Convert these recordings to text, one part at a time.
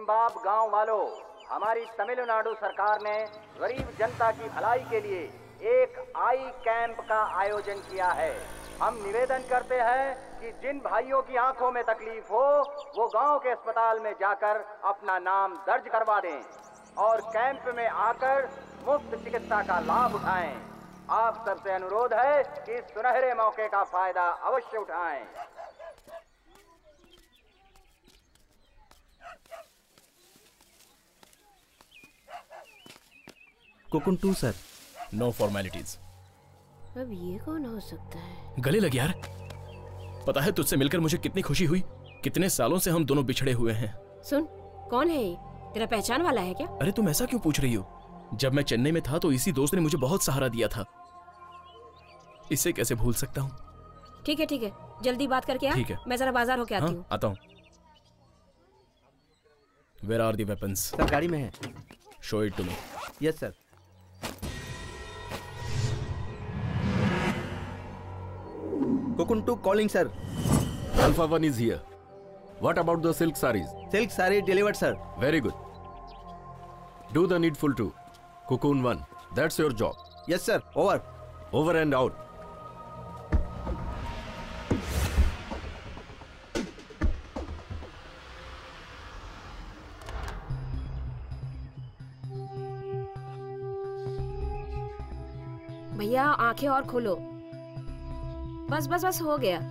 पेरुम्बाब गांव वालों, हमारी तमिलनाडु सरकार ने गरीब जनता की भलाई के लिए एक आई कैंप का आयोजन किया है। हम निवेदन करते हैं कि जिन भाइयों की आंखों में तकलीफ हो वो गांव के अस्पताल में जाकर अपना नाम दर्ज करवा दें और कैंप में आकर मुफ्त चिकित्सा का लाभ उठाएं। आप सबसे अनुरोध है कि इस सुनहरे मौके का फायदा अवश्य उठाएं। Cocoon 2 sir. No formalities. अब ये कौन हो सकता है? गले लग यार। पता है तुझसे मिलकर मुझे कितनी खुशी हुई। कितने सालों से हम दोनों बिछड़े हुए हैं। सुन, कौन है ये? तेरा पहचान वाला है क्या? अरे तुम ऐसा क्यों पूछ रही हो? जब मैं चेन्नई में था तो इसी दोस्त ने मुझे बहुत सहारा दिया था। इसे कैसे भूल सकता हूँ। ठीक है, जल्दी बात करके आ। ठीक है। मैं जरा बाजार होके आती हूँ। आता हूँ। Where are the weapons? Sir गाड़ी में है। Show it to me. Yes sir. Cocoon 2 calling sir. Alpha 1 is here. What about the silk sarees? Silk saree delivered sir. Very good. Do the needful too. Cocoon 1. That's your job. Yes sir. Over. Over and out. भैया आंखें और खोलो। बस हो गया।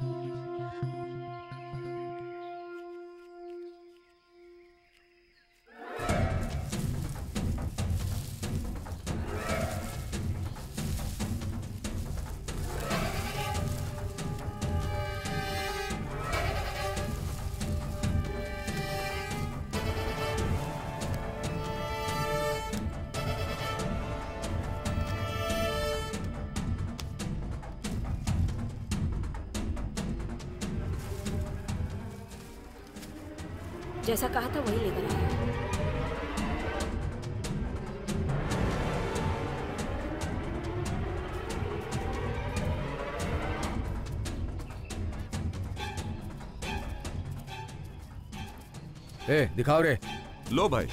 जैसा कहा था वही लेकर आया। दिखाओ रे। लो भाई।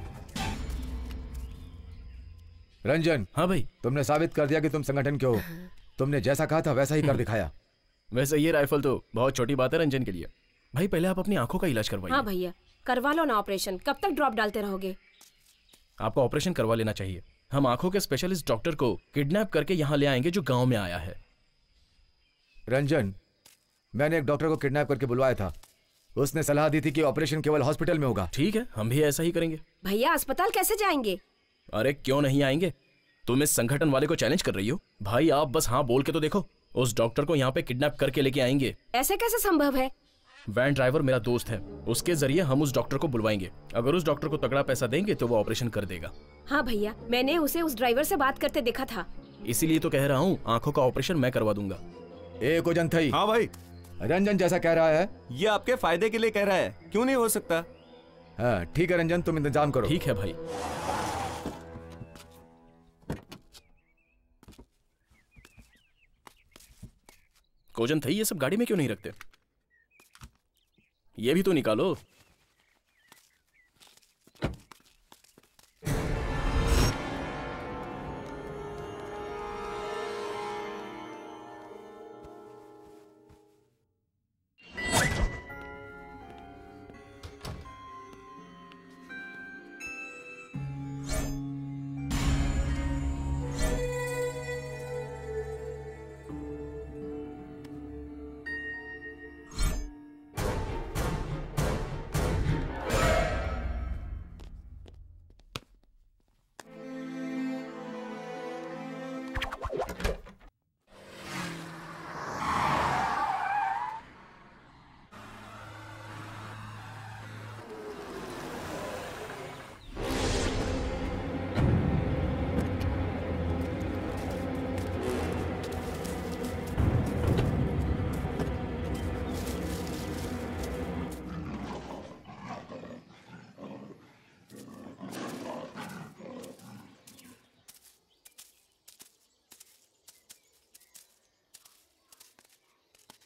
रंजन। हाँ भाई। तुमने साबित कर दिया कि तुम संगठन के हो। तुमने जैसा कहा था वैसा ही कर दिखाया। वैसे ये राइफल तो बहुत छोटी बात है रंजन के लिए। भाई पहले आप अपनी आंखों का इलाज करवाइए। हाँ भैया, करवा लो ना ऑपरेशन। कब तक ड्रॉप डालते रहोगे? आपको ऑपरेशन करवा लेना चाहिए। हम आंखों के स्पेशलिस्ट डॉक्टर को किडनैप करके यहाँ ले आएंगे जो गांव में आया है। रंजन, मैंने एक डॉक्टर को किडनैप करके बुलवाया था। उसने सलाह दी थी कि ऑपरेशन केवल हॉस्पिटल में होगा। ठीक है, हम भी ऐसा ही करेंगे। भैया अस्पताल कैसे जाएंगे? अरे क्यों नहीं आएंगे? तुम इस संगठन वाले को चैलेंज कर रही हो? भाई आप बस हाँ बोल के तो देखो। उस डॉक्टर को यहाँ पे किडनैप करके लेके आएंगे। ऐसे कैसे संभव है? वैन ड्राइवर मेरा दोस्त है, उसके जरिए हम उस डॉक्टर को बुलवाएंगे। अगर उस डॉक्टर को तगड़ा पैसा देंगे तो वो ऑपरेशन कर देगा। हाँ भैया, मैंने उसे उस ड्राइवर से बात करते देखा था। इसीलिए तो कह रहा हूँ आंखों का ऑपरेशन मैं करवा दूंगा। एक वजन थई। हाँ भाई। रंजन जैसा कह रहा है ये आपके फायदे के लिए कह रहा है, क्यों नहीं हो सकता? हाँ ठीक है रंजन, तुम इंतजाम करो। ठीक है भाई। कोजन थई ये सब गाड़ी में क्यों नहीं रखते? ये भी तो निकालो।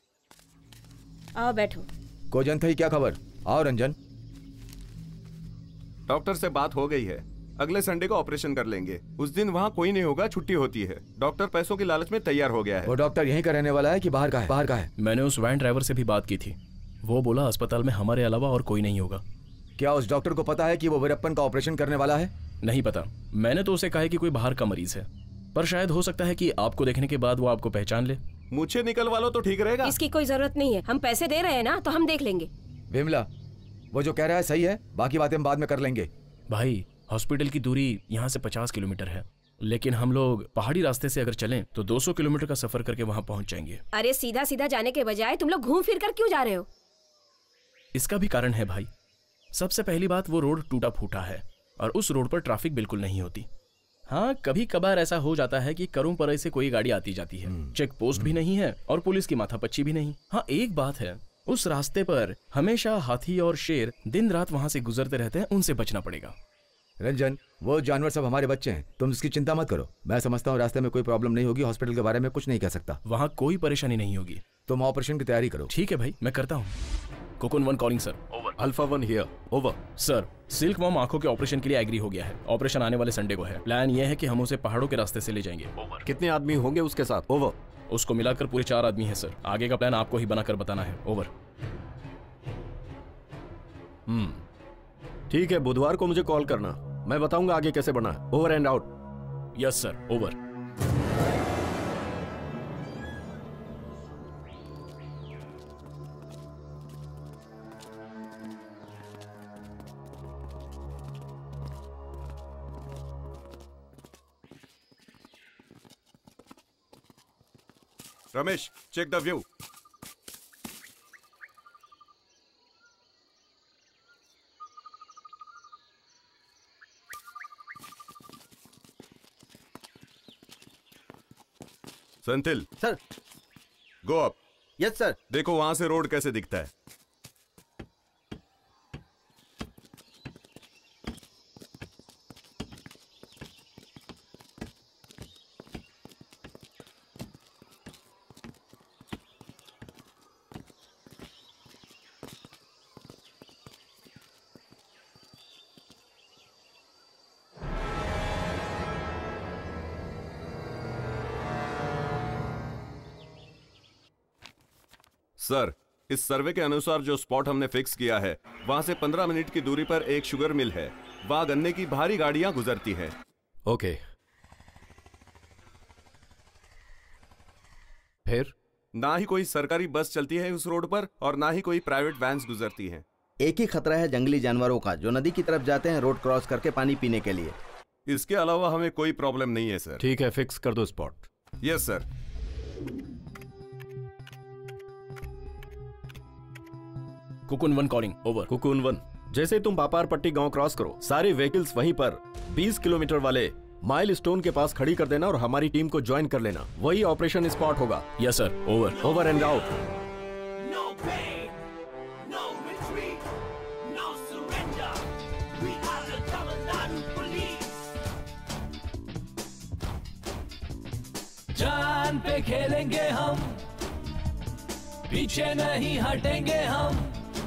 आओ बैठो। कोजन थई क्या खबर? आओ रंजन। डॉक्टर से बात हो गई है, अगले संडे को ऑपरेशन कर लेंगे। उस दिन वहाँ कोई नहीं होगा, छुट्टी होती है। डॉक्टर पैसों की लालच में तैयार हो गया है। वो डॉक्टर यहीं का रहने वाला है कि बाहर का है? बाहर का है। मैंने उस वैन ड्राइवर से भी बात की थी, वो बोला अस्पताल में हमारे अलावा और कोई नहीं होगा। क्या उस डॉक्टर को पता है कि वो वीरप्पन का ऑपरेशन करने वाला है? नहीं पता, मैंने तो उसे कहा है कि कोई बाहर का मरीज है, पर शायद हो सकता है कि आपको देखने के बाद वो आपको पहचान ले। मुझे निकलवा लो तो ठीक रहेगा। इसकी कोई जरूरत नहीं है, हम पैसे दे रहे हैं ना, तो हम देख लेंगे। विमला, वो जो कह रहा है सही है, बाकी बातें हम बाद में कर लेंगे। भाई हॉस्पिटल की दूरी यहाँ से 50 किलोमीटर है, लेकिन हम लोग पहाड़ी रास्ते से अगर चलें तो 200 किलोमीटर का सफर करके वहाँ पहुँच जाएंगे। अरे सीधा सीधा जाने के बजाय तुम लोग घूम फिर कर क्यों जा रहे हो? इसका भी कारण है भाई। सबसे पहली बात, वो रोड टूटा फूटा है और उस रोड पर ट्रैफिक बिल्कुल नहीं होती। हाँ, कभी कभार ऐसा हो जाता है कि करूं से कोई गाड़ी आती जाती है, चेक पोस्ट भी नहीं है और पुलिस की माथापच्ची भी नहीं। हाँ, एक बात है, उस रास्ते पर हमेशा हाथी और शेर दिन रात वहाँ से गुजरते रहते हैं, उनसे बचना पड़ेगा। रंजन, वो जानवर सब हमारे बच्चे हैं, तुम इसकी चिंता मत करो। मैं समझता हूँ रास्ते में कोई प्रॉब्लम नहीं होगी। हॉस्पिटल के बारे में कुछ नहीं कह सकता। वहाँ कोई परेशानी नहीं होगी। तुम ऑपरेशन की तैयारी करो। ठीक है भाई, मैं करता हूँ। Cocoon 1 calling sir. Over. Alpha 1 here. Over. Sir, silkworm आंखों के ऑपरेशन के लिए एग्री हो गया है। ऑपरेशन आने वाले संडे को है। प्लान ये है कि हम उसे पहाड़ों के रास्ते से ले जाएंगे। ओवर। कितने आदमी होंगे उसके साथ? ओवर। उसको मिलाकर पूरे 4 आदमी हैं सर। आगे का प्लान आपको ही बनाकर बताना है। ओवर। ठीक है, बुधवार को मुझे कॉल करना, मैं बताऊंगा आगे कैसे बढ़ना है। Over and out. Yes sir. Over. Ramesh, check the view. Senthil sir. Go up. Yes sir. देखो वहां से रोड कैसे दिखता है। सर, इस सर्वे के अनुसार जो स्पॉट हमने फिक्स किया है, वहां से 15 मिनट की दूरी पर एक शुगर मिल है। वहां गन्ने की भारी गाड़ियां गुजरती हैं। ओके। फिर? ना ही कोई सरकारी बस चलती है उस रोड पर और ना ही कोई प्राइवेट वैन्स गुजरती हैं। एक ही खतरा है जंगली जानवरों का, जो नदी की तरफ जाते हैं रोड क्रॉस करके पानी पीने के लिए। इसके अलावा हमें कोई प्रॉब्लम नहीं है सर। ठीक है, फिक्स कर दो spot. Yes sir. Cocoon 1 calling. Over. Cocoon 1, जैसे तुम पापार पट्टी गांव क्रॉस करो, सारे व्हीकल्स वहीं पर 20 किलोमीटर वाले माइल स्टोन के पास खड़ी कर देना और हमारी टीम को ज्वाइन कर लेना। वही ऑपरेशन स्पॉट होगा। Yes sir. Over. Over and out. जान पे खेलेंगे हम, पीछे नहीं हटेंगे हम।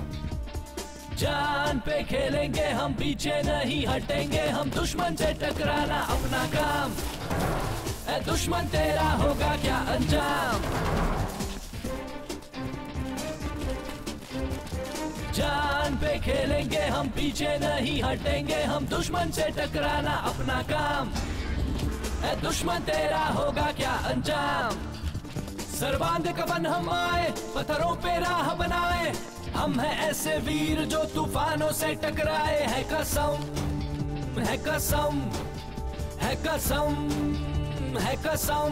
जान पे खेलेंगे हम, पीछे नहीं हटेंगे हम। दुश्मन से टकराना अपना काम, ऐ दुश्मन तेरा होगा क्या अंजाम। जान पे खेलेंगे हम, पीछे नहीं हटेंगे हम। दुश्मन से टकराना अपना काम, ऐ दुश्मन तेरा होगा क्या अंजाम। सर बांध कफन हम आए, पत्थरों पे राह बनाए। हम हैं ऐसे वीर जो तूफानों से टकराए। है कसम, है कसम, है कसम, है कसम।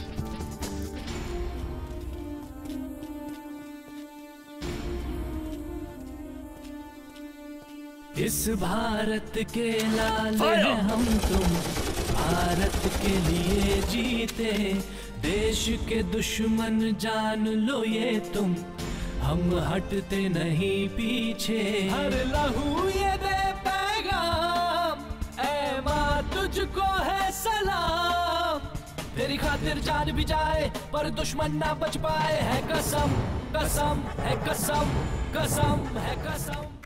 इस भारत के लाल हैं हम तुम, भारत के लिए जीते। देश के दुश्मन जान लो ये तुम, हम हटते नहीं पीछे। हर लहू ये दे पैगाम, ऐ माँ तुझको है सलाम। तेरी खातिर जान भी जाए पर दुश्मन ना बच पाए। है कसम, कसम, है कसम, कसम, है कसम।